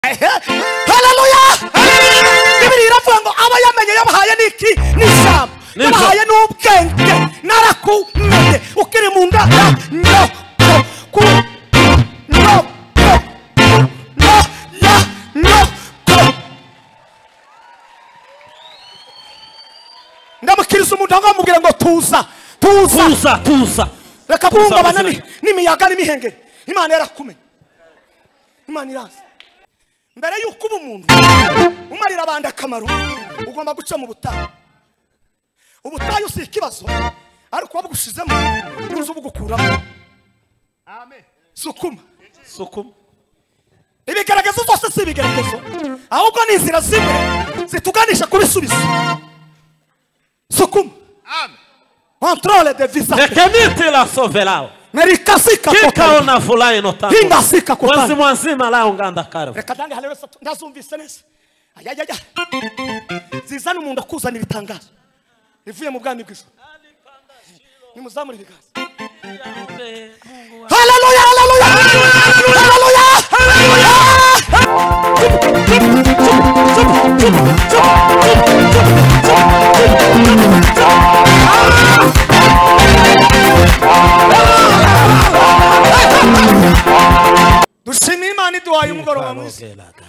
Haleluya. Bibiri iravuga ngo aba yamenye yabahaye niki n'ijambo yabahaye n'ubwenge narakumenye ukiri mu nda ndamukiriza umuntu aho amubwira ngo tuza reka guhungabana n'imiyaga n'imihengeri. Imana yarakumenye, Imana irazi. Mbere y'uko uba umuntu umarira abandi akamaro ugomba guca mu butayu. Ubutayu si ikibazo ariko wabugushizemo uruzo bugukuramo. Amen. Sukuma ibigaragazo zose si ibigaragazo ahubwo ni inzira zimwe zituganisha ku bisubizo. Sukuma. Amen. Controle de visa. Rekemite la sovelao. Merikasika kika ona fulai no tango. Hingasika kwa tango. Mwanzima la unganda karo. Rekadanga halewe ndazumvise neza. Ayayaya. Zizana umuntu akuzanira itangazo. Rivuye mu bwami bw'Ijuru. Nimuzamura ibiganza. Haleluya, haleluya. Haleluya. Dushimira Imana iduhaye umugoroba mwiza.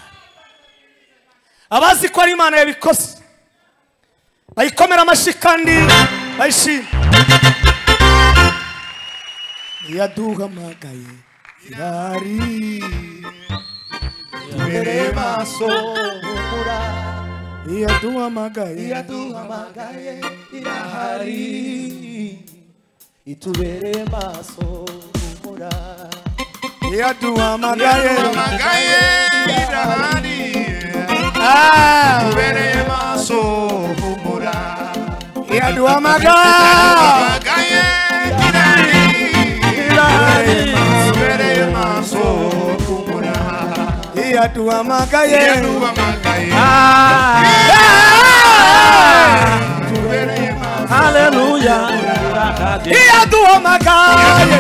Abazi ko ari Imana yabikoze bayikomera amashyi kandi bayishima. Yaduhamagaye irari tubere maso humura. Yaduhamagaye irahari itubere maso humura. Yaduhamagaye irahari tubere maso humura. Yaduhamagaye irahari tubere maso humura. Yaduhamagaye Haleluya. Yaduhamagaye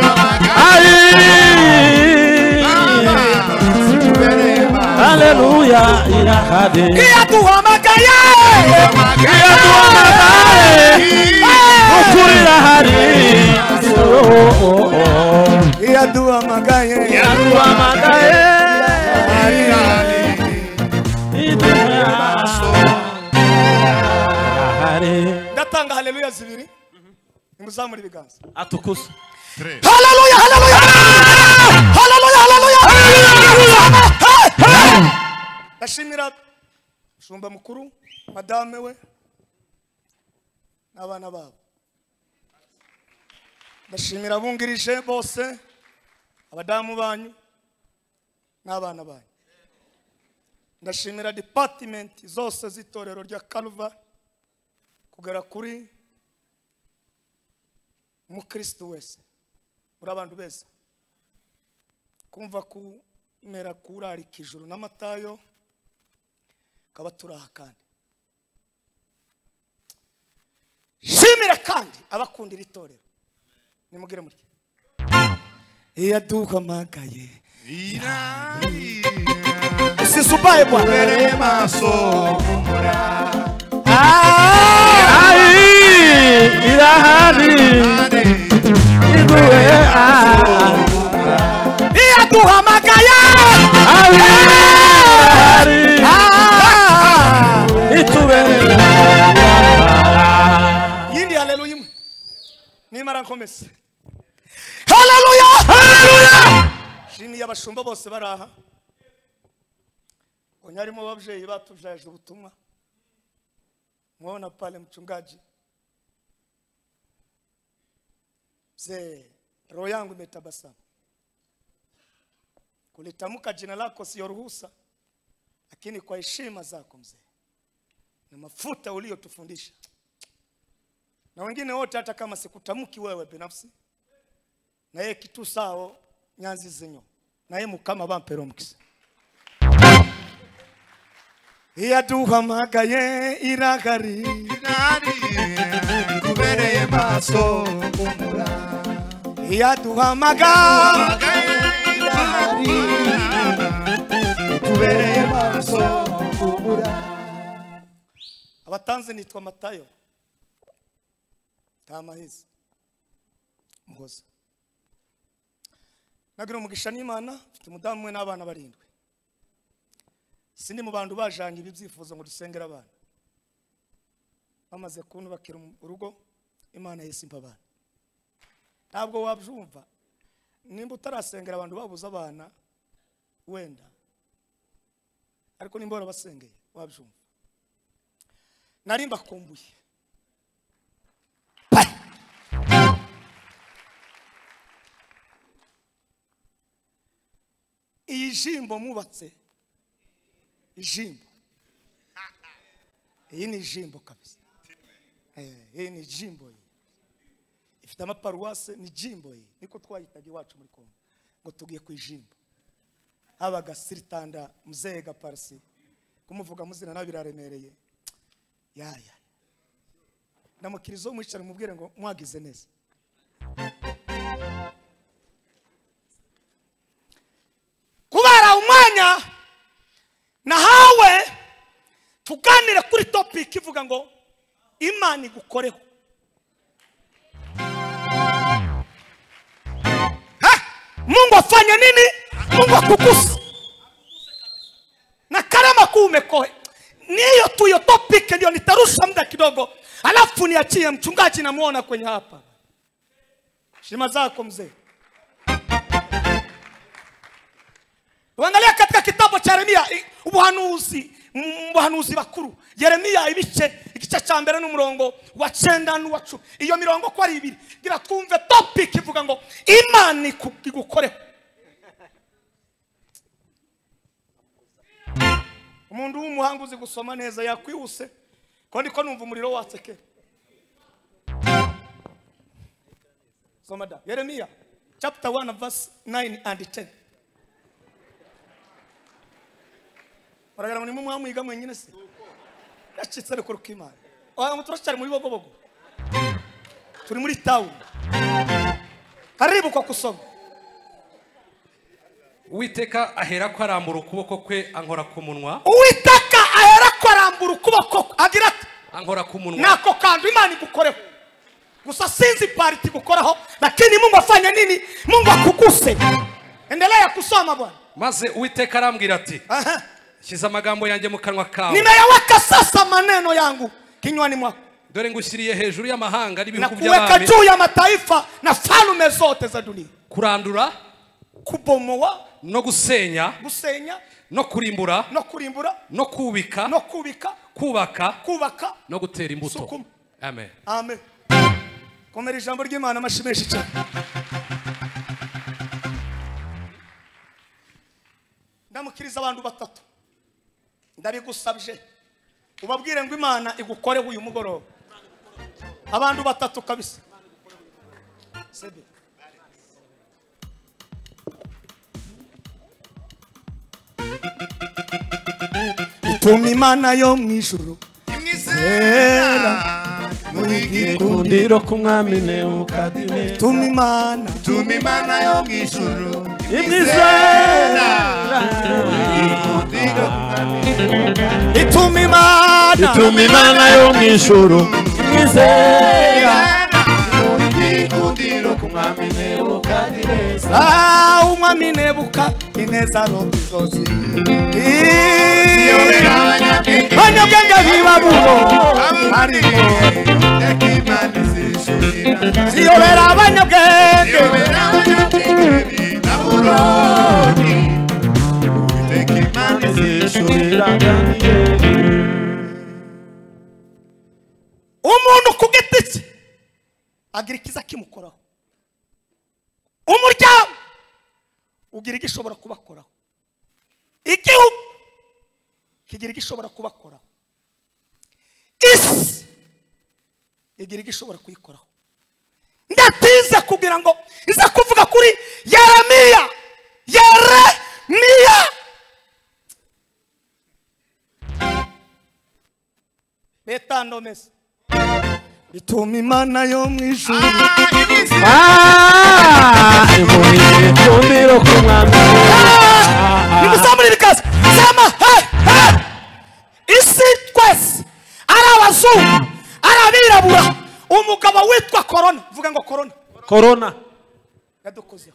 Haleluya irahade. Yaduhamagaye Ukuri irahari. Yaduhamagaye ndatanga haleluya zibiri. Nimuzamura ibiganza. Atukuza. Haleluya, haleluya. Haleluya, haleluya. Bashimira shumba mukuru madame we n'abana babo. Bashimira bungirije bose abadamu banyu n'abana banyu. Ndashimira department zose z'itorero rya Calvary kugera kuri umukristo wese muri abantu beza kumva kumera kurarika ijuru n'amatayo kaba turaha kandi shimira kandi abakundira itorero nimugire muri yaduhamagaye irahari usisubaye bwana tubere maso humura. Irahari iduwe yaduhamagaye itubere. yindi haleluya imwe nimara nkomeze. Haleluya, haleluya. Shimiye abashumba bose baraha onyarimo babyeyi batujaje ubutumwa. Mwona pale mchungaji mzee, roho yangu imetabasamu. Kulitamka jina lako sio ruhusa, lakini kwa heshima zako mzee na mafuta uliyotufundisha na wengine wote, hata kama sikutamki wewe binafsi, na yeye kitu sao nyanzi zinyo na yeye mukama bampero mukisa. Yaduhamagaye irahari tubere maso humura. Yaduhamagaye tubereye maso humura. Abatanze nitwa Matayo Tamahezi Muhoza. Nagira umugisha n'Imana, mfite umudamu we n'abana 7. Sindi mu bantu bajanye ibyifuzo ngo dusengera abana. Bamaze kunubakira urugo, Imana yesimpa abana. Ntabwo wabyumva nimba utarasengera abantu babuza abana wenda, ariko nimba barabasengeye wabyumva. Nari mbakumbuye. Iyi jimbo mubatse, ijimbo, iyi ni jimbo kabisa. Iyi ni jimbo, ifite amaparuwase, ni jimbo. Niko twayitaga iwacu muri Kongo ngo tugiye ku ijimbo. Habaga Siritanda Mzee Gaparsi, kumuvuga muzina nabiraremereye. Yaya namukirizo mwicare mubwire ngo mwagize neza. Kubara umwanya nahawe tuganire kuri topic ivuga ngo Imana igukoreho. Mungu afanye nini? Mungu akukusa na karama kuumekoe. Niyo tuyo topic ndio nitarusha muda kidogo, alafu niachie mchungaji namuona kwenye hapa. Shima zako mzee. Uangalia katika kitabu cha Yeremia ubuhanuzi bakuru. Yeremia igice cya mbere n'umurongo wa 9 n'uwa 10. Iyo mirongo ko ari 2. Gira twumve topic ivuga ngo Imana igukoreho. Umuntu w'umuhanguzi gusoma neza yakwihuse ko ndiko numva umuriro watseke. Soma da Yeremia chapter 1 verse 9 and 10. Baragara muri mu mwiga mwenyine se. Yacitse ariko rukimana. Oya muturashari muri bogobogo. Turi muri town. Karibu kwa kusoma. Uwiteka ahera ko arambura ukuboko kwe ankora ku munwa. Uwiteka ahera ko arambura ukuboko agira ati ankora ku munwa. Nako kandi Imana igukoreho. Gusa sinzi party gukoraho, lakini Mungu afanya nini? Mungu akuguse. Endelea kusoma bwana. Maze Uwiteka arambwira ati shiza amagambo yanjye mu kanwa kawe. Nimeyaweka sasa maneno yangu kinywani mwako. Dore ngushyiriye hejuru y'amahanga n'ibihugu by'abami. Na kuweka juu ya mataifa na falme zote za dunia. Kurandura, kubomoa, no gusenya, no kurimbura, no kubika, kubaka, no gutera imbuto. Amen. Amen. Komera ijambo ry'Imana amashimeshi cyane. Ndamukiriza abantu 3. Ndabigusabye ubabwire ngo Imana igukoreho uyu mugoroba. Abantu 3 kabisa. Sebe. Ituma Imana yo mwijuru Imwizera Mugikundiro kumwami Nebukadineza. Ituma Imana yo mwijuru Imwizera Ituma Imana yo mwijuru. Imwizera Mugikundiro kumwami Nebukadineza. Umwami Nebukadineza robizozi. Abanyabwenge bibabuho ziyobera abanyabwenge. Umuntu ku giti cye agira ikiza kimukoraho. Umuryango ugira igishobora kubakoraho. Igihugu kigira igishobora kubakoraho. Isi igira igishobora kuyikoraho. Ndatize kugira ngo iza kuvuga kuri Yeremia. Betando mesi. Ituma Imana yo mwijuru. Mugikundiro kumwami. Nimusamurire ikaze. abazungu arabirabura umugabo witwa Corona vuga ngo Corona Corona yadukozeho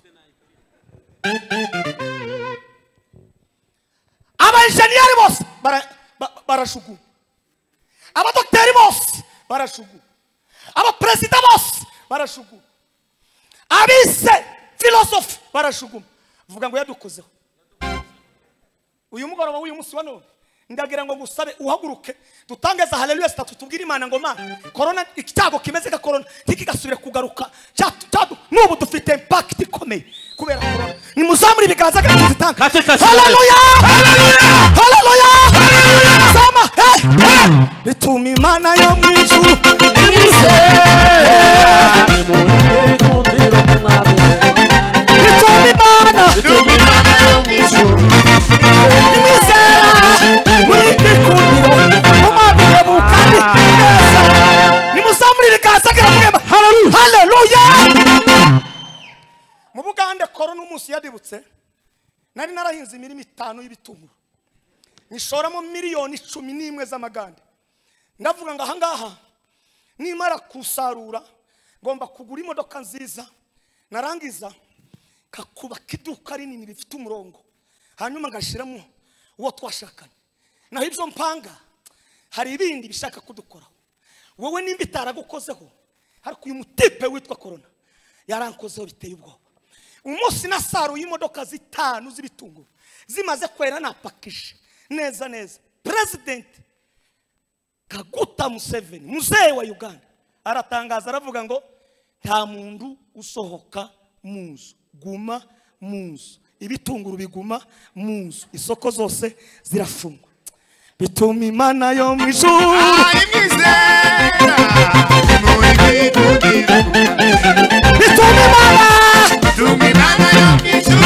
abajeniyeri bose barashugu abadokteri bose barashugu abaperezida bose barashugu abise filosofi barashugu vuga ngo yadukozeho uyu mugoroba w'uyu munsi wa none ndagira ngo ngusabe uhaguruke dutangeza haleluya statu tubwire Imana ngo Mana Corona icyago kimeze ka Corona ntikigasubire kugaruka cyatu nubu dufite impact ikomeye kubera Corona ni muzamuri ibiganza gatutanga haleluya haleluya sama bituma Imana yo mwijuru bituma Imana yo mwijuru mu Bugande Corona umunsi yadibutse nari narahinze imirimo 5 y'ibitunguru nishoramo miliyoni 11 z'amagande ndavuga ngo ahangaha nimara kusarura ngomba kugura imodoka nziza narangiza kakubaka iduka rinini rifite umurongo hanyuma ngashiramo uwo twashakanye naho ibyo mpanga hari ibindi bishaka kudukoraho wowe nimba itaragukozeho ariko uyu mutipe witwa Corona yarankozeho biteye ubwoba umunsi nasaruye imodoka 5 z'ibitunguru zimaze kwera napakishe neza president Kaguta Museveni muzee wa Uganda aratangaza aravuga ngo nta muntu usohoka muzu guma muzu ibitunguru biguma muzu isoko zose zirafungwa bituma Imana yo mwijuru bituma Imana yo mwijuru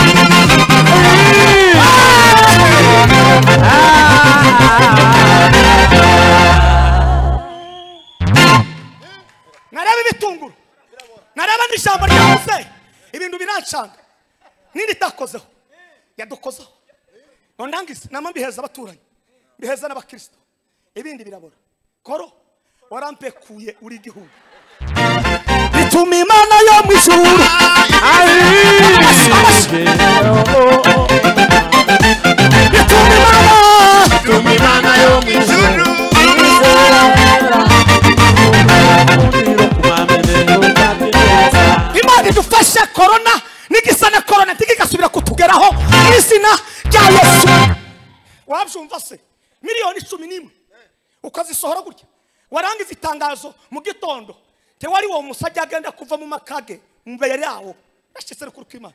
nareba ibitunguru nareba n'ijambo ryavuze ibintu birancanga nindi takozeho yadukozeho nondangize namambiheza abaturanyi biheza n'abakristo ibindi birabora Koro warampekuye uri gihugu bituma Imana yo mwijuru bituma Imana yo mwijuru Imana idufashe Corona nigisana Corona ntikigasubira kutugeraho izina rya Yesu wabyumva se miliyoni 11 ukazisohora gutya warangiza itangazo mu gitondo te wari wo musajya agenda kuva mu makage mbere yawo ashitse kuri Imana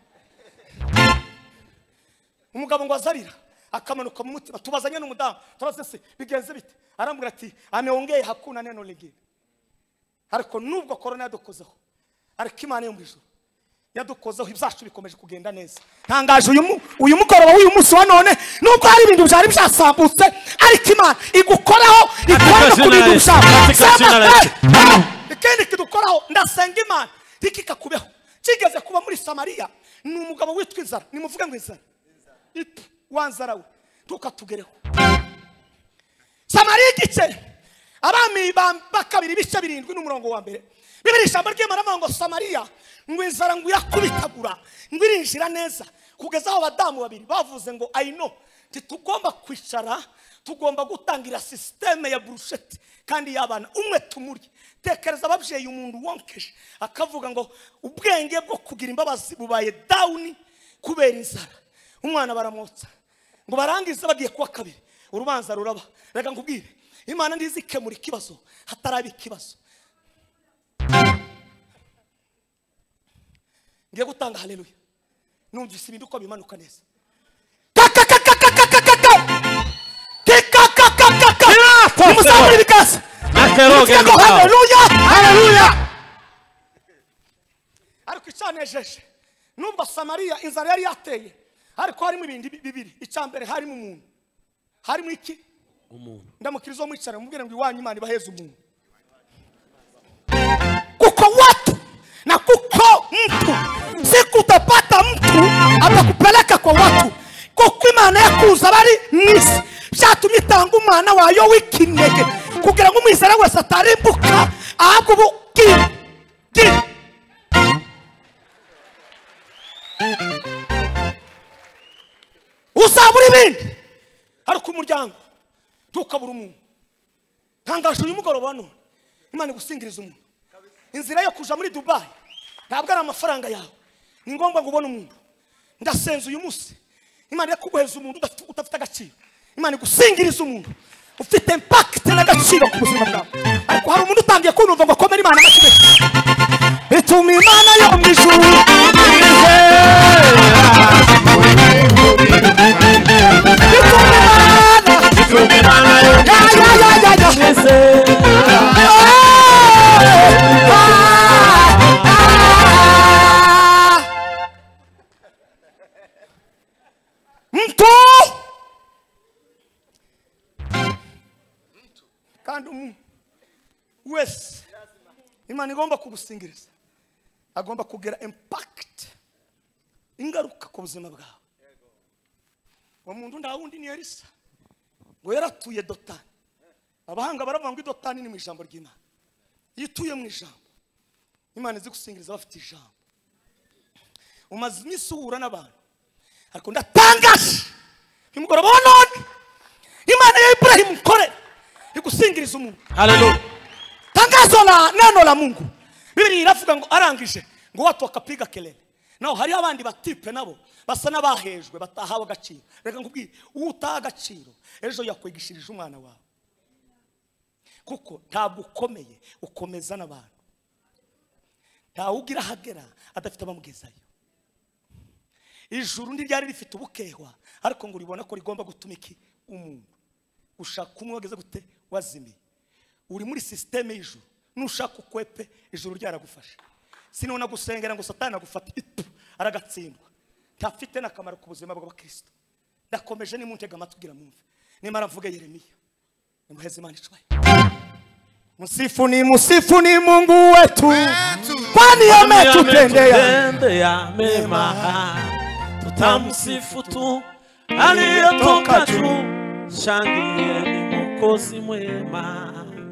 umugabo ngo azarira akamanuka mu mutima tubazanye n'umudamu turaze se bigenze bite arambwira ati ameongeye hakuna neno lingine ariko nubwo Corona yadukozeho ariko Imana yo mwijuru yadukozeho ibyacu bikomeje kugenda neza ntangaje uyu mugoroba w'uyu munsi wa none nubwo hari ibintu byari byasambutse ariko Imana igukoraho ikora ku bintu byabo ikindi kidukoraho ndasenga Imana ikikakubeho kigeze kuba muri Samaria ni umugabo witwa Inzara nimuvuge ngo Inzara wanzarawe tukatugereho Samaria igice abami bakabiri bice 7 n'umurongo wa mbere bibiri ijambo ry'Imana ngo Samaria ngo Inzara ngo yakubitagura ngo irinjira neza kugeza aho abadamu babiri bavuze ngo I know tugomba kwicara tugomba gutangira systeme ya brushette kandi yabana umwe tumurye tekereza ababyeyi umuntu wonkeje akavuga ngo ubwenge bwo kugira imbabazi bubaye down kubera inzara umwana baramotsa ngo barangize bagiye kuwa kabiri urubanza ruraba reka nkubwire Imana ndizikemura ikibazo hatarabi ikibazo ngiye gutanga haleluya numvise ibintu uko bimanuka neza musaburi bikasa haleluya haleluya ariko icyanejeje nubwo Samaria inzara yari yateye ariko harimo ibindi bibiri icyambere harimo umuntu harimo iki umuntu ndamukirizo mwicara mubwire ngo iwanyu Imana ibaheze umuntu kuko watu na kuko mtu sikutapata mtu atakupeleka kwa watu kuko Imana yakuza bari nisi byatumye itanga umwana wayo w'ikinege kugira ngo umwizera wese atarimbuka ahubwo ubugiri uzabura ibindi ariko umuryango ntukabura umuntu. Tangaje uyu mugoroba none Imana igusingiriza umuntu. Inzira yo kuja muri Dubai ntabwo ari amafaranga yawe, ni ngombwa ngo ubone umuntu. Ndasenze uyu munsi Imana yakuguheza umuntu udafite agaciro. Imana igusingiriza umuntu ufite impact n'agaciro ku buzima bwawe. Ariko hari umuntu utangiye kunumva ngo komera Imana amashyi. Bituma Imana yo mu ijuru kandi umuntu wese Imana igomba kugusingiriza agomba kugira impact, ingaruka ku buzima bwawe. Uwo muntu nta wundi ni Elisa ngo yaratuye Dotani. Abahanga baravuga ngo Dotani ni mu ijambo ry'Imana. Yituye mu ijambo, Imana izi gusingiriza bafite ijambo. Umaze iminsi uhura n'abantu ariko ndatangaje nimugoroba none Imana ya Ibrahim kore igusingiriza umuntu. Haleluya. Tangazo la neno la Mungu. Biblia iravuga ngo arangije ngo watu wakapiga kelele. Naho hari abandi batipe nabo basa n'abahejwe batahawe agaciro. Reka nkubwire utaha agaciro ejo yakwigishirije umwana wawe. Kuko ntabwo ukomeye ukomeza n'abantu. Ntawugira hagera adafite abamugezayo. Ijuru ntiryari rifite ubukehwa ariko ngo uribona ko rigomba gutumika umuntu. Ushaka umwogeza gute wazimiye. Uri muri systeme y'ijuru. Nushaka ukwepe ijuru ryaragufasha. Sinona gusengera ngo Satani agufata aragatsindwa. Ntafite nakamaro ku buzima bw'abakristo. Ndakomeje nimuntega amatubwira mumve. Nimara mvuge Yeremiya. Nimuheze Imana icwaye. Musifu ni Mungu wetu. Kwani ametutendea mema. Tutamsifu tu aliyotoka juu. Shangilieni Mwokozi mwema.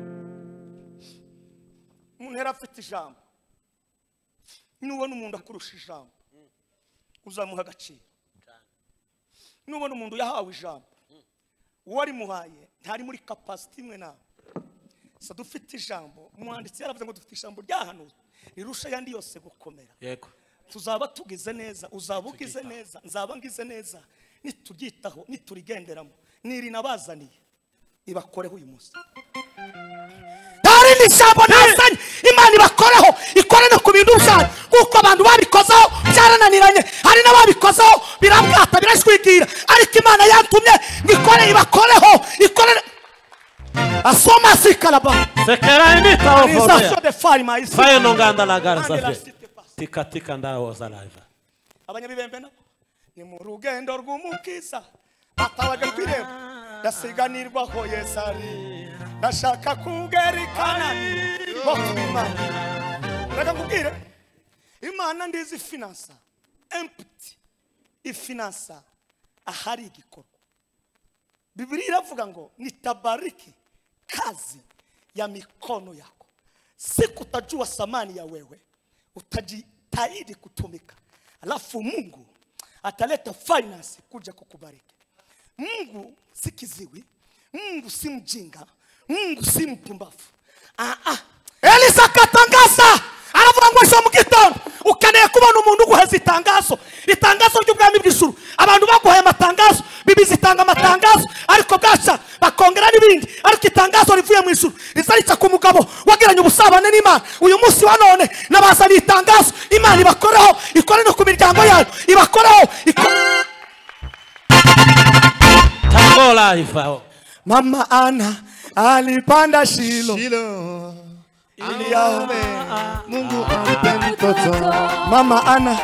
Umuntu afite ijambo. Nubona umuntu akurusha ijambo uzamuha agaciro. Nubona umuntu yahawe ijambo wari muhaye ntari muri capacity imwe nawe. Sa dufite ijambo umwanditsi yaravuze ngo dufite ijambo ryahanuza rirusha yandi yose gukomera. Yego. Tuzaba tugize neza, uzabugize neza, nzaba ngize neza, nituryitaho niturigenderamo niri nabazaniye ibakoreho uyu munsi. Ni ijambo nazanye Imana ibakoreho ikore no ku bintu byabo kuko abantu babikozeho byarananiranye. Hari n'ababikozeho birabwata birashwigira ariko Imana yantumye ngikore ibakoreho ikore asoma sikalaba sekera imita ovora de farima isi fayo nonganda la garza tika tika ndaho za live. Abanyabibembe nabo ni mu rugendo rw'umukiza atabaga kwireba yasiganirwaho Yesari ndashaka kugerikana Imana. Reka nkubwire Imana ndizi finansa empty ifinansa ahari igikorwa. Biblia iravuga ngo nitabariki kazi ya mikono yako. Siku utajua samani ya wewe utajitahidi kutumika, alafu Mungu ataleta finance kuja kukubariki. Mungu si kiziwi, Mungu si mjinga, Mungu si mpumbavu. Elisa katangaza aravuga ngo ejo mu gitondo ukeneye kubona umuntu uguheza itangazo ry'ubwami bw'ijuru. Abantu baguhaye amatangazo bibi zitanga amatangazo ariko bwaca bakongera n'ibindi ariko itangazo rivuye mu ijuru rizarica ku mugabo wagiranye ubusabane n'Imana. Uyu munsi wa none nabazaniye itangazo Imana ibakoreho ikore no ku miryango yayo ibakoreho Tangola ifao. Mama Ana alipanda Shilo ili aombe Mungu ampe mtoto. Mama Ana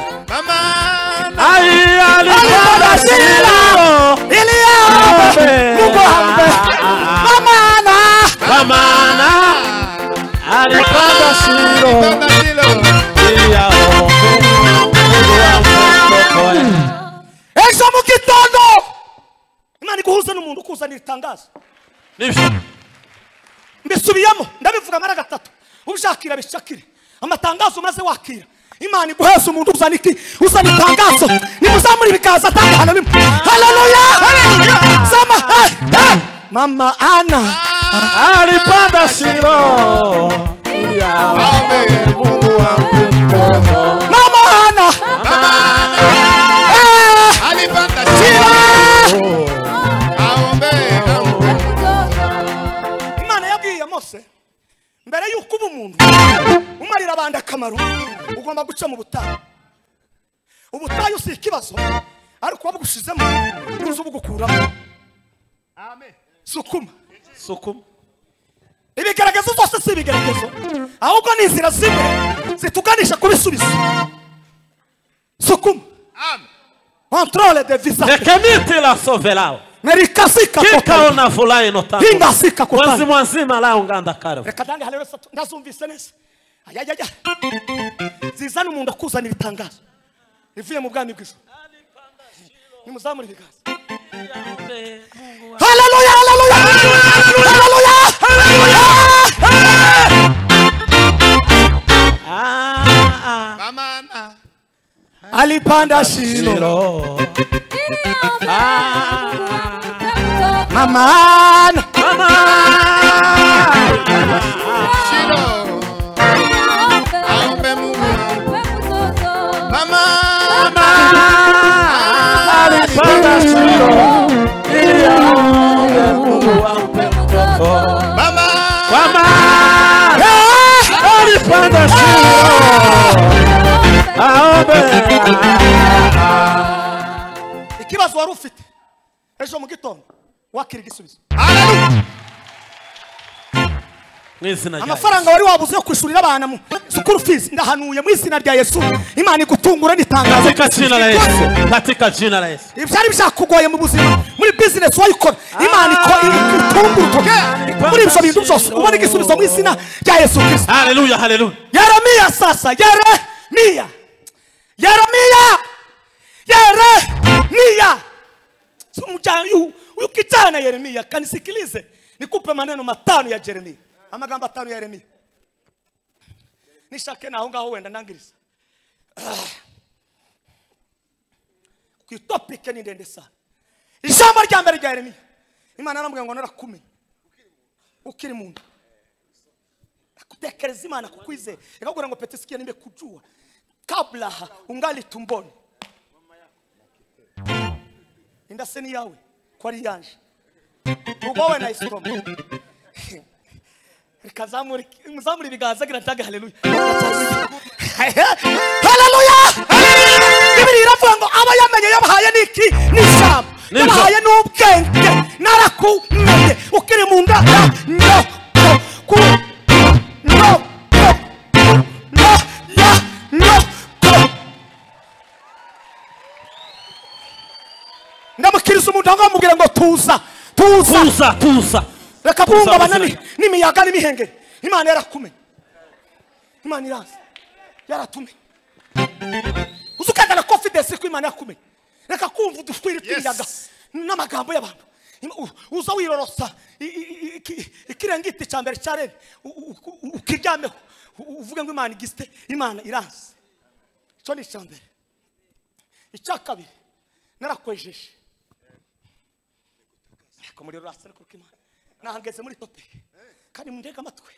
alipanda Shilo ili aombe Mungu ampe. Mama Ana alipanda Shilo ili aombe Mungu ampe mtoto. Ejo mu gitondo Imana iguhuza n'umuntu kuzanira itangazo. Nibyo. mbisubiyemo ndabivuga mara gatatu ubishakira bishakire amatangazo maze wakira Imana iguheza umuntu uzana itangazo nimuzamuri bikaza atangana bimwe haleluya sama mama Ana alipanda Shilo mama Ana alipanda Shilo Imana yabwiye Mose mbere yuko uba umuntu umarira abandi akamaro ugomba guca mu butayu. Ubutayu si ikibazo ariko wabugushizemo uruzo bugukuramo. Amen. Sukuma ibigaragazo zose si ibigaragazo ahubwo ni inzira zimwe zituganisha kubisubizo. Sukuma. Amen. Controle de visa. Nekemiti la sovelao. Merikasika Kika ona fulai notando. Hingasika kotando. Mwanzima la unganda karo. Rekadanga halewe ndazumvise neza. Ayayaya. Zizana umuntu akuzanira itangazo. Ivuye mu bwami bw'Ijuru. Nimuzamuri bigaza. Haleluya haleluya. Haleluya. Mama Ana Alipanda Shilo. Mama Ana. Shilo aombe Mungu Mama Alipanda Shilo. Mungu ampe mtoto. Mama Alipanda Shilo. Ikibazo wari ufite ejo mu gitondo wakira igisubizo. Amafaranga wari wabuze yo kwishurira abana mu school fees ndahanuye mu izina rya Yesu Imana igutungura nitangaza katika jina la Yesu, katika jina la Yesu. Ibyari bishakugoye mu buzima muri business wayikora Imana itungura muri ibyo bintu byose ubona igisubizo mu izina rya Yesu Kristo. Haleluya haleluya. Yeremia sasa Yeremia ukitana Yeremia kanisikilize nikupe maneno matano ya Yeremia amagambo atanu ya Yeremia nishake naho ngaho wenda ndangiriza ku topic ni ndende sana ijambo rya mbere rya Yeremia Imana aramubwira ngo narakumenye ukiri muntu akutekereza Imana kukwizera ikakubwira ngo petisikia nimekujua kabla ungali tumboni indaseni yawe kwa yanje ugowe na isitoma rikazamuri muzamuri bigaza girantaga haleluya haleluya Bibiri iravuga ngo aba yamenye yabahaye niki n'ijambo yabahaye n'ubwenge narakumenye ukiri mu nda no ndamukiriza umuntu agamubwira ngo tuza reka kumva banani n'imiyaga n'imihengeri Imana yarakumenye Imana irazi yaratumenye uzukagana confidence ko Imana yakumenye reka kumva udushwiri tw'imiyaga n'amagambo y'abantu uza wirorosa ikirengiti cya mbere cyarebe ukiryameho uvuge ngo Imana igiste Imana irazi cyo ni cya mbere icya kabiri narakwejeje muri rasta kuko Imana nahangeze muri topic kandi mundega amatwe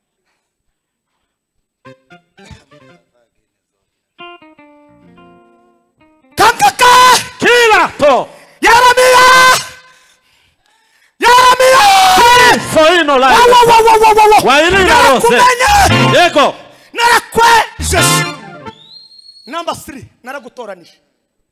kankaka kila to Yeremia soino la wailira rose yego narakwejeje number 3 naragutoranije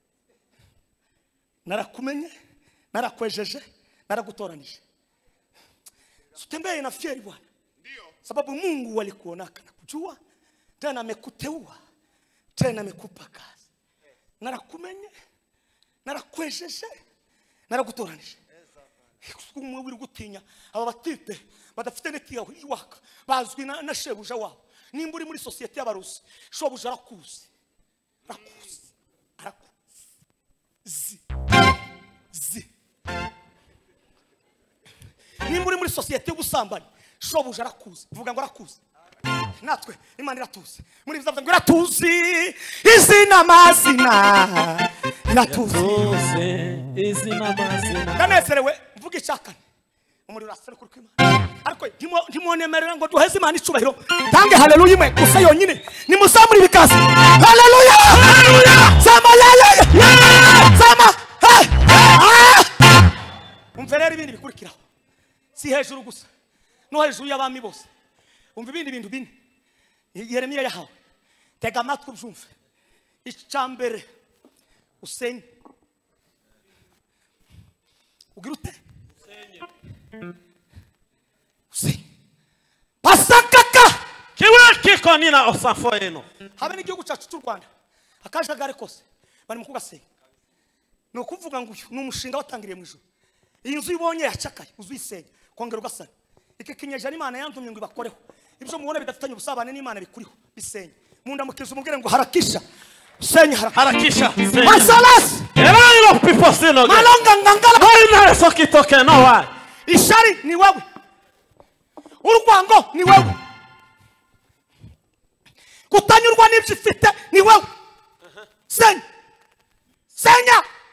narakumenye narakwejeje naragutoranije sutembee na fieri Bwana sababu Mungu alikuona akakujua tena amekuteua tena amekupa kazi narakumenye narakwejeje naragutoranije umwe wiri gutinya aba batipe badafite netiya iwaka bazwi na shebuja wabo nimba uri muri societe y'abarusi shobuja arakuzi nimba uri muri societe y'ubusambanyi shobuja arakuzi vuga ngo arakuzi natwe Imana iratuzi muri bizavuga ngo iratuzi izina mazina iratuzi izina mazina ndanezerewe mvuga icyakane umuriro asere kuri kw'Imana ariko ntimunemerera ngo duheze Imana icubahiro tange haleluya imwe gusa yonyine nimuzamura ibikasi haleluya sama sama umverera ibindi bikurikiraho si hejuru gusa no hejuru y'abami bose umva ibindi bintu bine Yeremiya yahawe tega amatwi ubyumve icyambere usenye ugira ute usenye pasakaka kiwe kikonina osafo eno habe n'igihugu cyacu cy'u Rwanda akajagare kose bari mu kugasenya no kuvuga ngo ni umushinga watangiriye mu ijuru iyi nzu ibonye yacakaye uzuyisenya kongera ugasana iki kinyejana Imana yantumye ngo ibakoreho ibyo mubona bidafitanye ubusabane n'Imana bikuriho bisenye mundamukiza umubwire ngo harakisha senya harakisha masalas erano people sino malonga ngangala haina sokitoke no wa ishari ni wewe urwango ni wewe kutanyurwa n'ibyo ufite ni wewe senya senya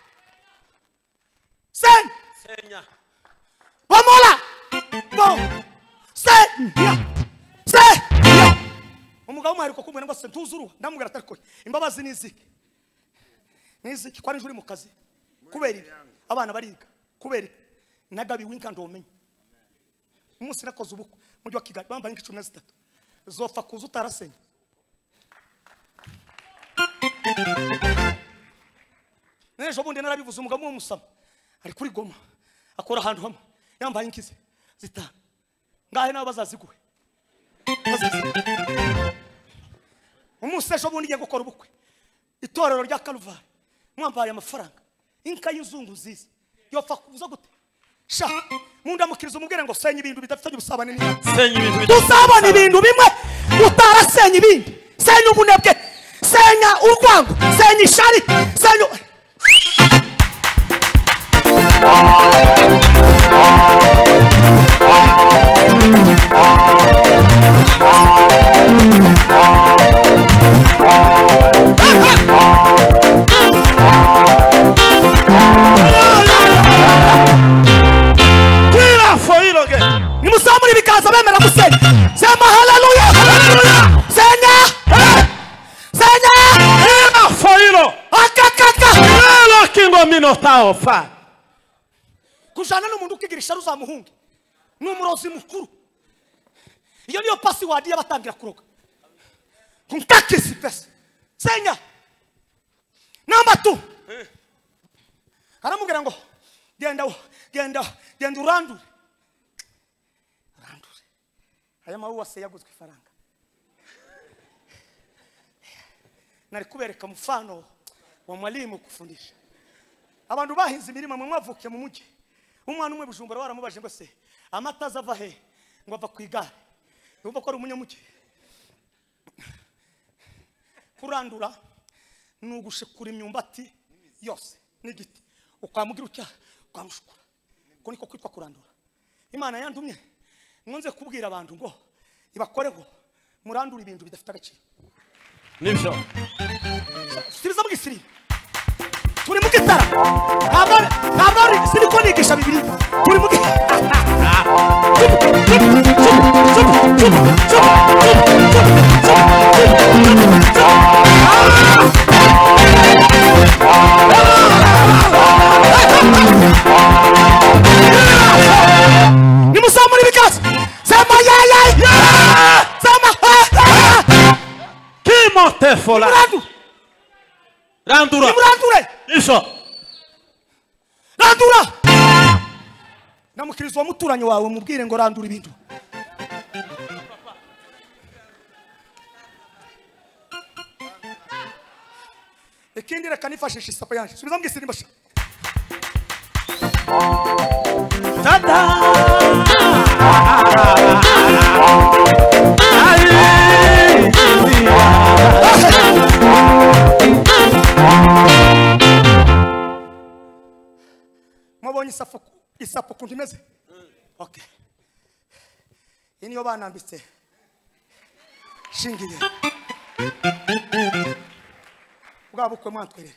senya senya bamola bo senya senya umugabo umhariko kumwe ngo se ntuzuru ndamubwira atariko imbabazi niziki kwari njuri mu kazi kubera abana bariga kubera nagabi winka ndomenye umunsi nakoze ubukwe mu gihe wa Kigali bambaye 13 zofa kuza utarasenya nejo bundi narabivuze umugabo w'umusama ari kuri Goma akora ahantu hamwe yambaye inkize zitanu ngahe nabo bazaziguhe umunsi ejo bundi ngiye gukora ubukwe itorero rya Kalvari mwambaye amafaranga inka y'izungu nziza yopfa kuza gute sha mundamukiriza umubwire ngo senya ibintu bidafitanye ubusabane n'Imana senya ibintu tuzabona ibintu bimwe utarasenya ibindi senya ubunebwe senya urwango senya ishari senya nimusamuri bikaza bemera gusenya sema haleluya senya senya foiro akakaka elo kingo minotao fa kujana n'umuntu ukigirisha ruzamuhunge n'umurozi mukuru iyo niyo pasi wadiye batangira kuroga kuntakisi pesa senya namba 2 aramubwira ngo genda urandure aya mawu wase yaguzwe ifaranga nari kubereka mfano wa mwalimu kufundisha abantu bahinze imirima mu mwavuke mu mujyi umwana umwe Bujumbura waramubaje ngo se amata azava he ngo ava ku igare yumva ko ari umunyamuke kurandura nugushekura imyumbati yose n'igiti ukamugira ucya ukamushukura ko niko kwitwa kurandura Imana yandumye ngonze kubwira abantu ngo ibakoreho murandura ibintu bidafite agaciro nibyo siriza mu gisiri turi mu gitara ntabwo siniko nigisha bibiri turi mu nimusamuri bikaza sema sema kimote fola randura iso randura namukirizo muturanye wawe mubwire ngo randura ibintu ikindi reka nifashisha isapo yanjye subiza mbwisiri mbasha tada mwabonye isapo kuntu imeze okay niyo banambitse shingiye bwa bukwe mwantwerere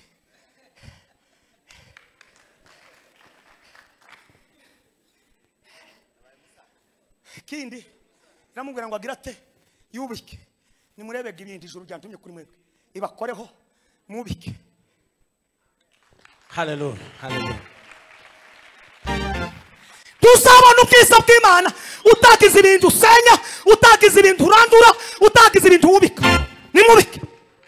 kindi namubwira ngo agira ate yubike nimurebega ibindi ijuru ryantumye kuri mwebwe ibakoreho mubike. Hallelujah. Hallelujah. Tuzabona ubwiza bw'Imana utagize ibintu usenya, utagize ibintu urandura, utagize ibintu ubika. Nimubike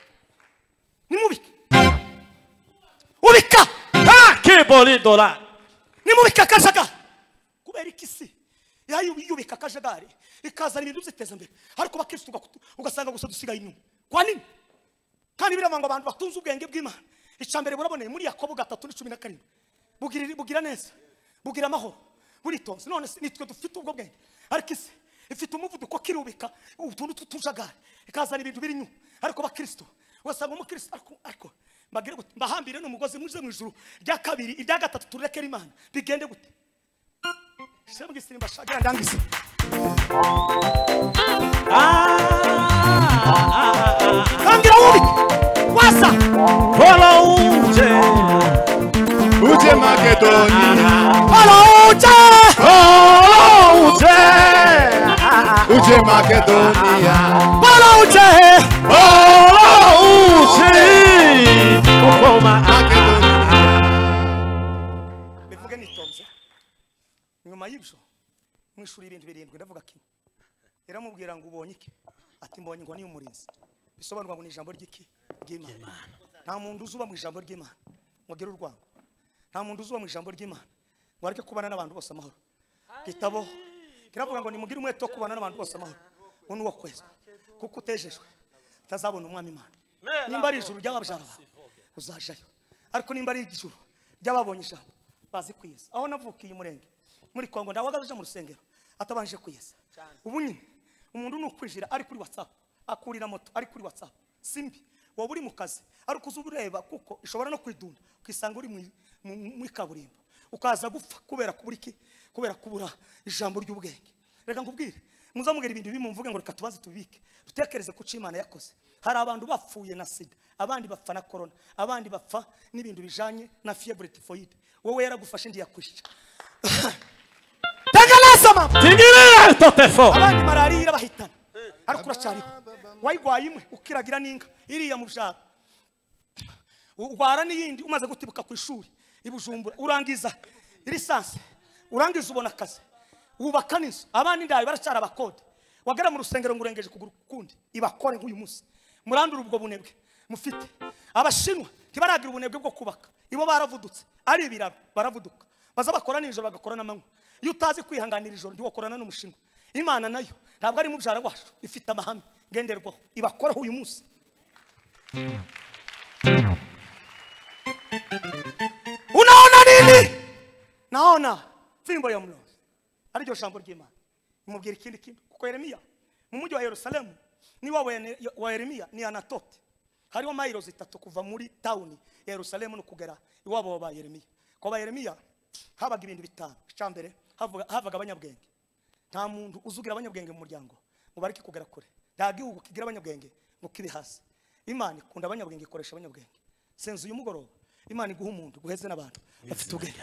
ubika Kiboli dola. nimubika akajagari kubera ikisi yubika akajagari ikazana ibintu ziteza imbere ariko bakristo ugasanga gusa dusigaye inyuma. Kwa nini? Kandi biramanga abantu batunze ubwenge bw'Imana. Icambere buraboneye muri Yakobo 3:17 bugira neza bugira amahoro buritonze. None nitwe dufite ubwo bwenge ariko isi ifite umuvuduko kirubika utuntu tutujagari ikazana ibintu biri inyuma ariko bakristo wasanga umukristo ariko bagire gute mbahambire n'umugozi muje mu ijuru rya kabiri irya gatatu turekera Imana bigende gute shemwe isimba shagira ndangise kangira ubike wasa Polo uje Makedonia. Polo Uje Makedonia. Polo bivuge nitonze nyuma y'ibyo mwishuri ibintu birindwi ndavuga kimwe iramubwira ngo ubonye iki ati mbonye ngo ni umurinzi bisobanurwa ngo ni ijambo ry'iki ry'Imana. Nta muntu uzuba mu ijambo ry'Imana ngo agire urwango. Nta muntu uzuba mu ijambo ry'Imana ngo areke kubana n'abantu bose amahoro. Gitabo kiravuga ngo nimugire umwete wo kubana n'abantu bose amahoro uno wo kweza kuko utejejwe utazabona umwami Imana. Nimba ari ijuru ry'ababyara uzajayo ariko nimba ari ijuru ry'ababonye ijambo bazi kwiyeza. Aho navukiye umurenge muri Kongo ndawagaje mu rusengero atabanje kwiyeza. Ubu nyine umuntu nukwinjira ari kuri WhatsApp akurira moto ari kuri WhatsApp simbi wowe uri mu kazi ariko uzureba kuko ishobora no kwidunda ukisanga uri mu kaburimbo ukaza gupfa kubera kuburiki kubera kubura ijambo ry'ubwenge. Reka ngubwire muzamugera ibintu bimumvuge ngo reka tubaze tubike dutekereze ku Imana yakoze. Hari abantu bapfuye na sida, abandi bapfa na corona, abandi bapfa n'ibintu bijanye na fièvre typhoïde. Wowe yaragufashe ndi yakwisha Tangalasa mama Tingirira totefo. abandi malaria irabahitana ariko uracariho wayigwaye imwe ukiragira ninga iriya mu byaro ugwara n'iyindi umaze gutibuka ku ishuri ibujumbura urangiza lisansi urangiza ubona akazi wubaka n'inzu abandi ndaye baracara abakode wagera mu rusengero ngo urengeje kuguru kundi ibakore nk'uyu munsi murandura ubwo bunebwe mufite. Abashinwa ntibaragira ubunebwe bwo kubaka ibo baravudutse ari ibiraro baravuduka baza bakora n'ijoro bagakora n'amanywa. Iyo utazi kwihanganira ijoro ndiwokorana n'umushinwa. Imana nayo ntabwo ari mu byara wacu ifite amahame ngenderwaho ibakoreho uyu munsi. Unaona nini? Naona fimbo ya mlozi ariryo jambo ry'Imana. Mubwira ikindi kintu kuko Yeremiya mu mujyi wa Yerusalemu ni wa Yeremiya ni Anatote hariho mayiro zitatu kuva muri town ya Yerusalemu no kugera iwabo wa Yeremiya. Kwa Yeremiya habaga ibintu bitanu. Icambere havaga abanyabwenge. Nta muntu uzugira abanyabwenge mu muryango ngo bareke kugera kure. Nta gihugu kigira abanyabwenge ngo kibe hasi. Imana ikunda abanyabwenge ikoresha abanyabwenge. Senze uyu mugoroba Imana iguha umuntu guheze n'abantu bafite ubwenge.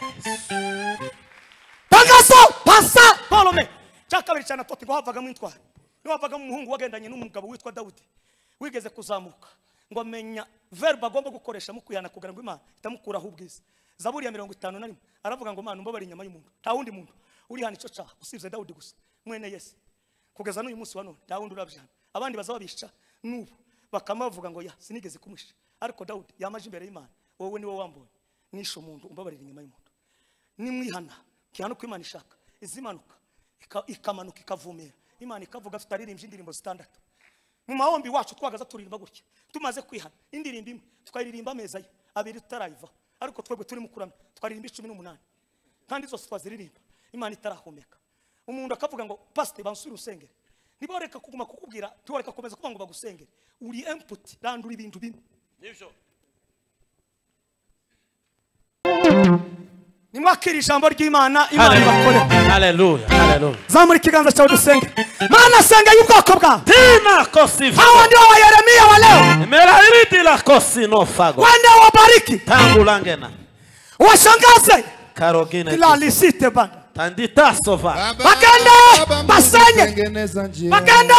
Pasa Polome cyakabiri cyane Anatote ngo havaga mu intwari. Ni havaga mu muhungu wagendanye n'umugabo witwa Dawudi wigeze kuzamuka ngo amenya verbe agomba gukoresha mu kuyana kugira ngo Imana itamukuraho ubwiza. Zaburi ya 51 aravuga ngo Mana umbabari inyama y'umuntu nta wundi muntu uri hano ico cyaha usibye Dawudi gusa mwene Yese kugeza n'uyu munsi wa none nta wundi urabyana. Abandi bazababisha n'ubu bakamavuga ngo ya sinigeze kumusha ariko Dawudi yamaje imbere y'Imana wowe niwe wambonye nisho umuntu umbabarira inyama y'umuntu. Nimwihana kihano ko Imana ishaka izimanuka ikamanuka ikavumera Imana ikavuga afite aririmbye indirimbo zitandatu. Mu mahombi wacu twagaza turirimba gutya tumaze kwihana indirimbo imwe tukayiririmba ameza abiri tutarayiva ariko twebwe turi mukurana twaririmba 18 kandi zose twaziririmba Imana itarahumeka. Umuntu akavuga ngo pastor bansuri usengere niboreka kuguma kukubwira tuboreka komeza kuvuga ngo bagusengere uri input randura ibintu bimwe nivyo nimwakira ijambo ry'Imana, Imana ibakore. Haleluya, haleluya. Zamura ikiganza cyawe dusenge. Mana senga y'ubwoko bwawe. Tina kosi. Hawa ndio wa Yeremia wa leo. Mera iridi la kosi no fago. Wende wabariki. Tangu langena. Washangaze. Karogine. Ila lisite bana. Tandita sova. Bagende basenye. Bagende.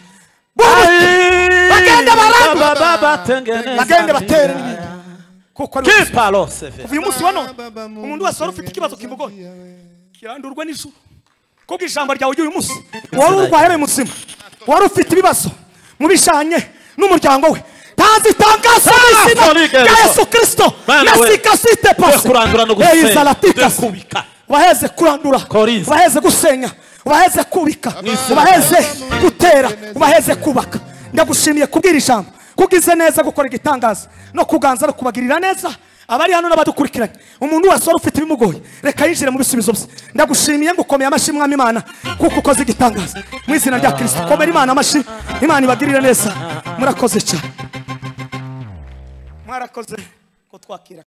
Bagende baranga. Baba tengeneza. Bagende batere n'ibindi. Kuko ari Kipalo sefe. uyu munsi wa none umuntu wese wari ufite ikibazo kimugoye kirandurwa n'ijuru. Kuko ijambo ryawe uyu munsi wari urwaye muzima, wari ufite ibibazo mu bijanye n'umuryango we, tazi tangaza izina rya Yesu Kristo. Nasikasite pasi kurandura no gusenya, kubika. Waheze kurandura, waheze gusenya, waheze kubika, waheze gutera, waheze kubaka. Ndagushimiye kubwira ijambo, kugize neza gukora igitangaza no kuganza no kubagirira neza abari hano n'abadukurikiranye. Umuntu wese wari ufite ibimugoye reka yinjire mu bisubizo bye. Ndagushimiye ngukomeye amashyi mwami Imana kuko ukoze igitangaza mu izina rya Kristo. Komera Imana amashyi, Imana ibagirire neza. Murakoze cyane, mwarakoze ko twakira.